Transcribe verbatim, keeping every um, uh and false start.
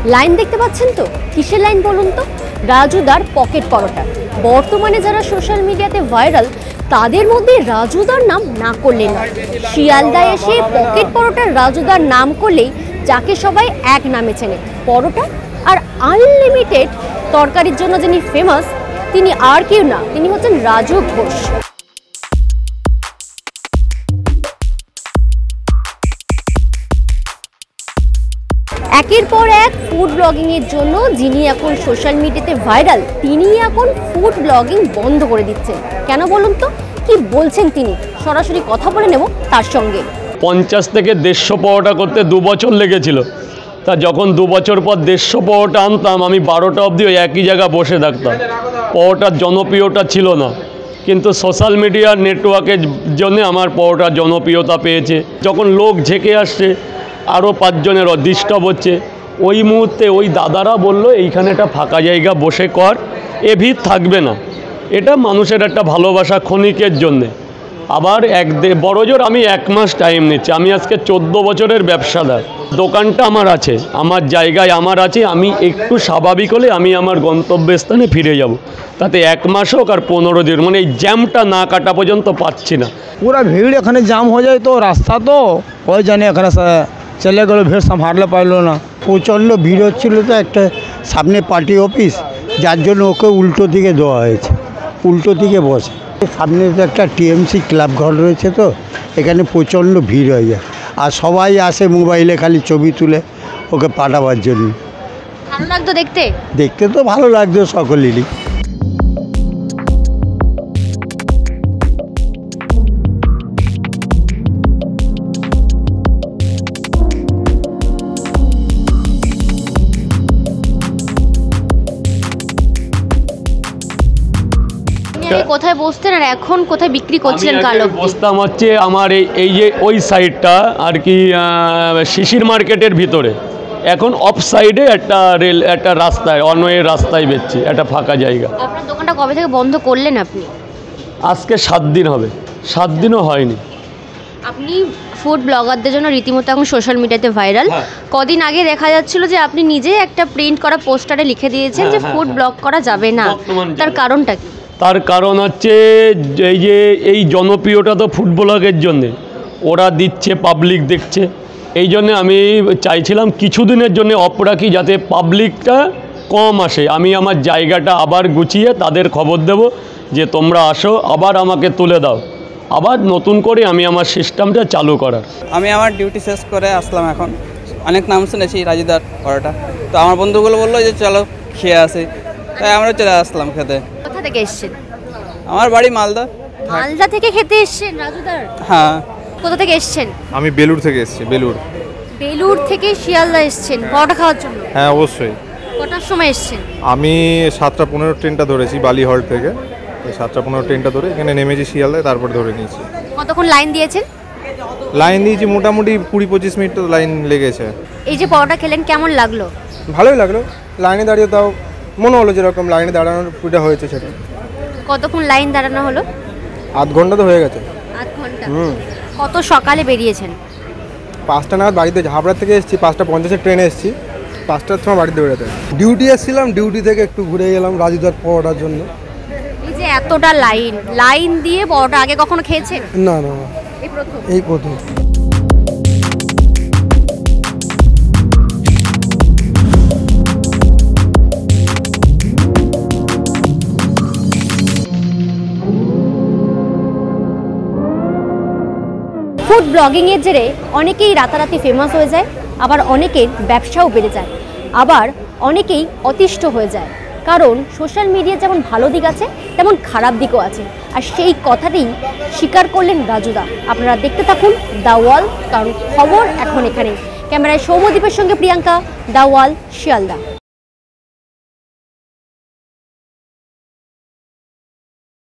Line দেখতে পাচ্ছেন তো? কিসের লাইন বলুন তো? রাজুদার পকেট পরোটা। বর্তমানে যারা সোশ্যাল মিডিয়াতে ভাইরাল তাদের মধ্যে রাজুদার নাম না করলে নয়। শিয়ালদায় এসে পকেট পরোটার রাজুদার নাম করলেই যাকে সবাই এক নামে চেনে, পরোটা আর আনলিমিটেড তরকারির জন্য যিনি ফেমাস তিনি আর কেউ না, তিনি হচ্ছেন রাজু ঘোষ। একের পর এক ফুড ব্লগিং এর জন্য যিনি এখন সোশ্যাল মিডিয়াতে ভাইরাল তিনি এখন ফুড ব্লগিং বন্ধ করে দিচ্ছেন। কেন বলুন তো? কি বলছেন তিনি, সরাসরি কথা বলে নেব তার সঙ্গে। পঞ্চাশ থেকে দেড়শো পরোটা করতে দু বছর লেগেছিল। তা যখন দু বছর পর দেড়শো পরোটা আনতাম, আমি বারোটা অবধি ওই একই জায়গায় বসে থাকতাম। পরোটার জনপ্রিয়তা ছিল না, কিন্তু সোশ্যাল মিডিয়ার নেটওয়ার্কের জন্য আমার পরোটার জনপ্রিয়তা পেয়েছে। যখন লোক ঝেঁকে আসছে, আরও পাঁচজনের ডিস্টার্ব হচ্ছে, ওই মুহূর্তে ওই দাদারা বলল এইখানে একটা ফাঁকা জায়গা বসে কর, এ ভিড় থাকবে না। এটা মানুষের একটা ভালোবাসা ক্ষণিকের জন্যে। আবার এক বড় জোর আমি এক মাস টাইম নিচ্ছি। আমি আজকে চোদ্দো বছরের ব্যবসাদার, দোকানটা আমার আছে, আমার জায়গায় আমার আছে। আমি একটু স্বাভাবিক হলে আমি আমার গন্তব্যস্থানে ফিরে যাব। তাতে এক মাস হোক আর পনেরো দিন, মানে এই জ্যামটা না কাটা পর্যন্ত পাচ্ছি না। पूरा भीड़ एखे जाम हो जाए तो रास्ता तो कोई जाने एखे चले गलो भीड़ संभालले पारलो ना। प्रचंड भीड़ होच्छिलो तो एक सामने पार्टी अफिस, जार जोन्नो ओके उल्टो दिके देওয়া হয়েছে, उल्टो दिके बसे। सामने तो एक टीएमसी क्लाब घर रयेछे तो एखाने प्रचंड भीड़ हये যায় আর সবাই আসে মোবাইলে খালি ছবি তুলে ওকে পাঠাবার জন্য। ভালো লাগতো দেখতে? দেখতে তো ভালো লাগতো সকলেরই। কোথায় বসতেন আর এখন কোথায় বিক্রি করছিলেন? কালো বসতাম হচ্ছে আমার এই এই যে ওই সাইডটা আর কি শিশির মার্কেটের ভিতরে। এখন অফ সাইডে একটা রেল একটা রাস্তায় অনওয়ে রাস্তায় বেচছি, একটা ফাঁকা জায়গা। আপনার দোকানটা কবে থেকে বন্ধ করলেন আপনি? আজকে সাত দিন হবে, সাত দিনও হয়নি। আপনি ফুড ব্লগারদের জন্য রীতিমতো এখন সোশ্যাল মিডিয়াতে ভাইরাল। কদিন আগে দেখা যাচ্ছিল যে আপনি নিজে একটা প্রিন্ট করা পোস্টারে লিখে দিয়েছেন যে ফুড ব্লগ করা যাবে না, তার কারণটা কি? তার কারণ হচ্ছে এই যে এই জনপ্রিয়তা তো ফুড ব্লগের জন্যে ওরা দিচ্ছে, পাবলিক দেখছে। এই জন্যে আমি চাইছিলাম কিছুদিনের জন্য অফ রাখি, যাতে পাবলিকটা কম আসে। আমি আমার জায়গাটা আবার গুছিয়ে তাদের খবর দেব যে তোমরা আসো, আবার আমাকে তুলে দাও, আবার নতুন করে আমি আমার সিস্টেমটা চালু করার। আমি আমার ডিউটি শেষ করে আসলাম। এখন অনেক নাম শুনেছি রাজুদার পরোটা, তো আমার বন্ধুগুলো বললো যে চলো খেয়ে আসি, তাই আমরা চলে আসলাম খেতে। কোথা থেকে এসেছেন? আমার বাড়ি মালদা। মালদা থেকে খেতে এসেছেন রাজুদার? হ্যাঁ। কোথা থেকে এসেছেন? আমি বেলুর থেকে এসেছি। বেলুর বেলুর থেকে শিয়ালদা এসেছেন পরোটা খাওয়ার জন্য? হ্যাঁ অবশ্যই। কটার সময় এসেছেন? আমি সাতটা পনেরো ট্রেনটা ধরেছি বালি হল্ট থেকে। সাতটা পনেরো ট্রেনটা ধরে এখানে নেমেছি শিয়ালদায়, তারপর ধরে নিয়েছি। কতক্ষণ লাইন দিয়েছেন? লাইন দিয়েছি মোটামুটি কুড়ি পঁচিশ মিনিট তো লাইন লেগেছে। এই যে পরোটা খেলেন কেমন লাগলো? ভালোই লাগলো। লাইনে দাঁড়িয়ে তাও মনে হলো যেরকম লাইনে দাঁড়ানোর পুরোটা হয়েছে সেটা। কতক্ষণ লাইন দাঁড়ানো হলো? আধ ঘন্টা তো হয়ে গেছে। আধ ঘন্টা? হুম। কত সকালে বেরিয়েছেন? পাঁচটা নাগাদ বাড়িতে, হাবড়া থেকে এসেছি, পাঁচটা পঞ্চাশের ট্রেনে এসেছি, পাঁচটার সময় বাড়িতে বেরোতে। ডিউটি এসেছিলাম, ডিউটি থেকে একটু ঘুরে গেলাম রাজুদার পরোটার জন্য। এই যে এতটা লাইন, লাইন দিয়ে পরোটা আগে কখনো খেয়েছেন? না না, এই প্রথম? এই প্রথম। ফুড ব্লগিংয়ের জেরে অনেকেই রাতারাতি ফেমাস হয়ে যায়, আবার অনেকের ব্যবসাও বেড়ে যায়, আবার অনেকেই অতিষ্ঠ হয়ে যায়। কারণ সোশ্যাল মিডিয়া যেমন ভালো দিক আছে তেমন খারাপ দিকও আছে, আর সেই কথাটাই স্বীকার করলেন রাজুদা। আপনারা দেখতে থাকুন দ্য ওয়াল, কারণ খবর এখন এখানে। ক্যামেরায় সৌম্যদীপের সঙ্গে প্রিয়াঙ্কা, দ্য ওয়াল, শিয়ালদা।